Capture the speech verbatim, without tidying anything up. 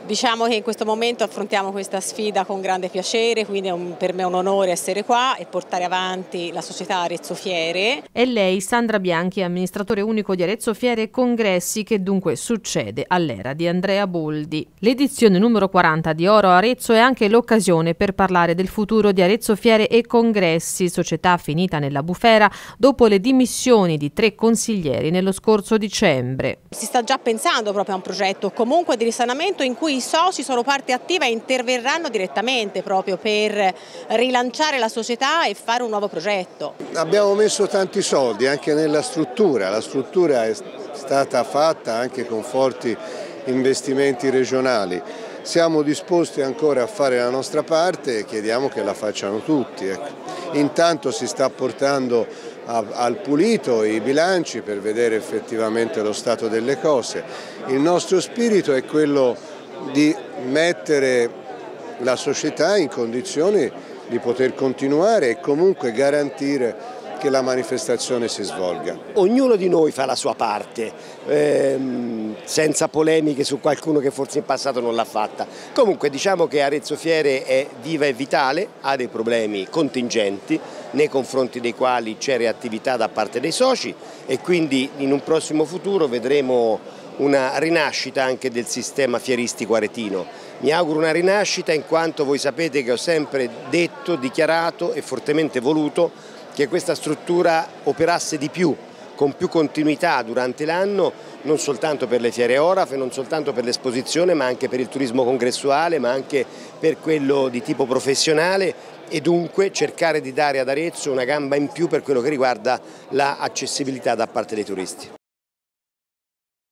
Diciamo che in questo momento affrontiamo questa sfida con grande piacere, quindi è un, per me è un onore essere qua e portare avanti la società Arezzo Fiere. E lei, Sandra Bianchi, amministratore unico di Arezzo Fiere e Congressi, che dunque succede all'era di Andrea Boldi. L'edizione numero quaranta di Oro Arezzo è anche l'occasione per parlare del futuro di Arezzo Fiere e Congressi, società finita nella bufera dopo le dimissioni di tre consiglieri nello scorso dicembre. Si sta già pensando proprio a un progetto comunque di risanamento in cui i soci sono parte attiva e interverranno direttamente proprio per rilanciare la società e fare un nuovo progetto. Abbiamo messo tanti soldi anche nella struttura, la struttura è stata fatta anche con forti investimenti regionali. Siamo disposti ancora a fare la nostra parte e chiediamo che la facciano tutti. Ecco. Intanto si sta portando a, al pulito i bilanci per vedere effettivamente lo stato delle cose. Il nostro spirito è quello di mettere la società in condizioni di poter continuare e comunque garantire che la manifestazione si svolga. Ognuno di noi fa la sua parte, ehm, senza polemiche su qualcuno che forse in passato non l'ha fatta. Comunque diciamo che Arezzo Fiere è viva e vitale, ha dei problemi contingenti nei confronti dei quali c'è reattività da parte dei soci e quindi in un prossimo futuro vedremo una rinascita anche del sistema fieristico aretino. Mi auguro una rinascita in quanto voi sapete che ho sempre detto, dichiarato e fortemente voluto che questa struttura operasse di più, con più continuità durante l'anno, non soltanto per le fiere Oraf, non soltanto per l'esposizione, ma anche per il turismo congressuale, ma anche per quello di tipo professionale e dunque cercare di dare ad Arezzo una gamba in più per quello che riguarda l'accessibilità da parte dei turisti.